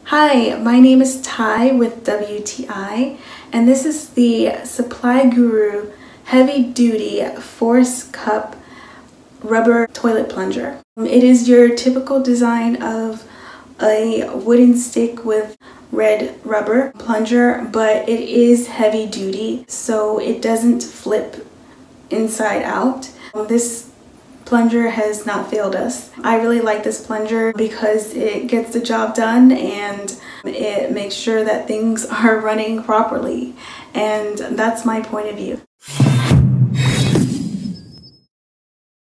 Hi, my name is Ty with WTI, and this is the Supply Guru Heavy Duty Force Cup Rubber Toilet Plunger. It is your typical design of a wooden stick with red rubber plunger, but it is heavy duty, so it doesn't flip inside out. This plunger has not failed us. I really like this plunger because it gets the job done and it makes sure that things are running properly, and that's my point of view.